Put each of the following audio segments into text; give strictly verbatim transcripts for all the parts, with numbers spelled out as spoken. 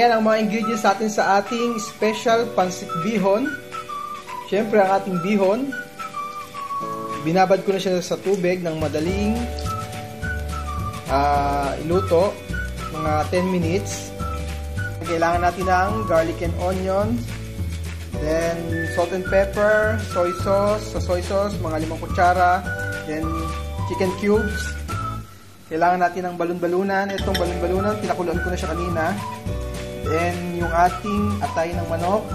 ayan ang mga ingredients natin sa ating special pancit bihon. Siyempre ang ating bihon, binabad ko na siya sa tubig ng madaling uh, iluto, mga ten minutes. Kailangan natin ng garlic and onion, then salt and pepper, soy sauce, sa soy sauce, mga limang kutsara, then chicken cubes. Kailangan natin ng balon-balunan. Itong balon-balunan, pinakuluan ko na siya kanina. Then yung ating atay ng manok.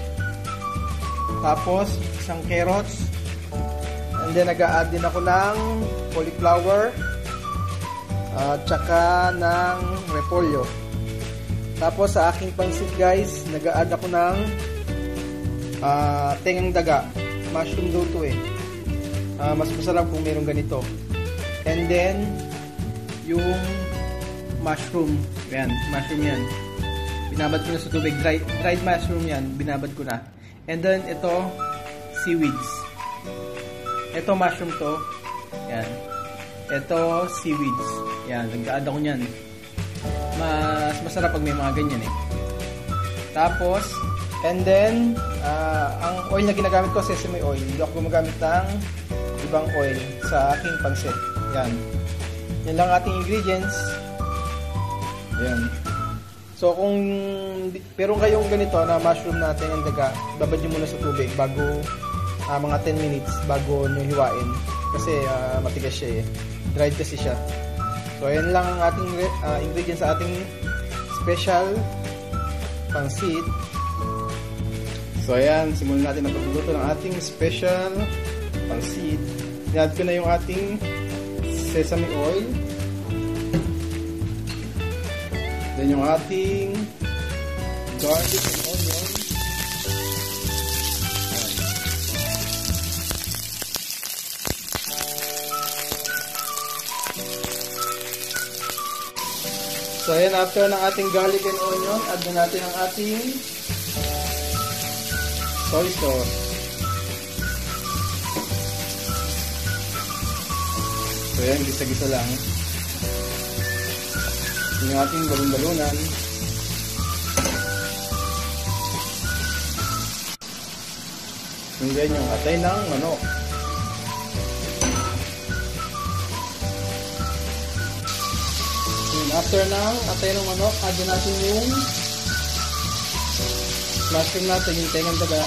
Tapos isang carrots. And then nag-a-add din ako ng cauliflower at uh, tsaka ng repolyo. Tapos sa aking pansit guys, nag-a-add ako ng uh, tengang daga. Mushroom daw to eh. Uh, mas masarap kung mayroong ganito. And then yung mushroom. Ayan, mushroom yan. Binabad ko na sa tubig. Dry, dried mushroom yan. Binabad ko na. And then ito, seaweeds. Ito mushroom to. Ayan. Ito, seaweeds. Ayan, nag-a-add ako nyan. Mas masarap pag may mga ganyan eh. Tapos, and then, uh, ang oil na ginagamit ko, sesame oil. Hindi ako gumagamit ng ibang oil sa aking pancit. Yan. Yan lang ating ingredients. Yan. So, kung pero kayong ganito na mushroom natin ang daga, babad nyo muna sa tubig bago uh, mga ten minutes bago nyo hiwain. Kasi uh, matigas siya eh. Dried kasi siya. So, ayan lang ang ating uh, ingredients sa ating special pancit. So, ayan. Simulan natin ang pagluluto ng ating special pancit. Add ko na yung ating sesame oil. Then yung ating garlic and onion. So ayan, after ng ating garlic and onion, add na natin ang ating soy sauce. So ayan, gisa-gisa lang. Yung ating balon-balunan. And then yung atay ng manok. And after ng atay ng manok, add natin yung mushroom natin, yung tengang daga.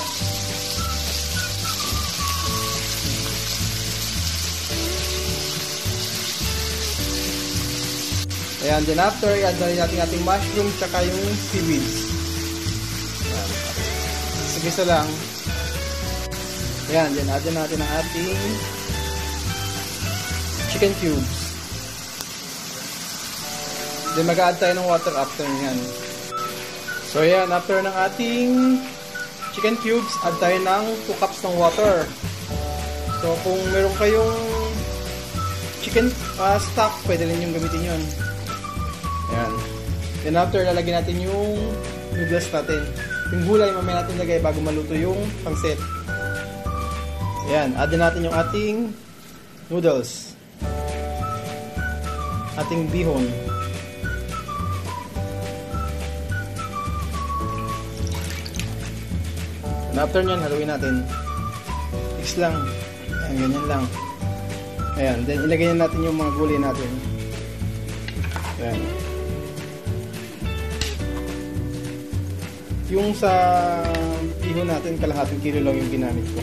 Ayan, then after, i-add na rin natin ating mushroom tsaka yung seaweeds. Ayan. Sige-gisa lang. Ayan, then add natin ang ating chicken cubes. Then mag-add tayo ng water after nyan. So ayan, after ng ating chicken cubes, add tayo ng two cups ng water. So kung meron kayong chicken uh, stock, pwede rin yung gamitin yun. Ayan. Then after, lalagyan natin yung noodles natin. Yung gulay, mamaya natin lagay bago maluto yung pancit. Ayan. Add natin yung ating noodles. Ating bihon. And after nyan, haluin natin. Mix lang. Ayan, ganyan lang. Ayan. Then, ilagay natin yung mga gulay natin. Ayan. Yung sa bihon natin, kalahating kilo lang yung ginamit ko.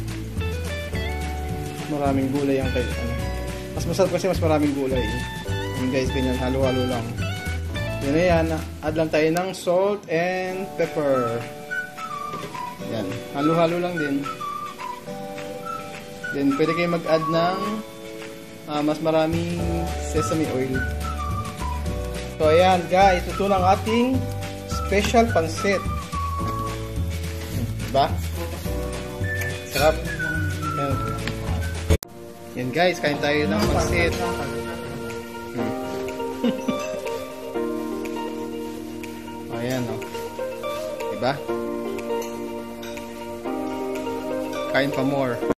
Maraming gulay ang kahit ano. Mas masarap kasi mas maraming gulay. Yung guys, ganyan, halo-halo lang. Yan na yan. Add lang tayo ng salt and pepper. Yan. Halo-halo lang din. Then, pwede kayo mag-add ng uh, mas maraming sesame oil. So, ayan guys. Ito na ang ating special pancit. Diba? Sarap. Yan. Yan guys, kain tayo ng pancit. Hmm. Ayan o. Oh. Diba? Kain pa more.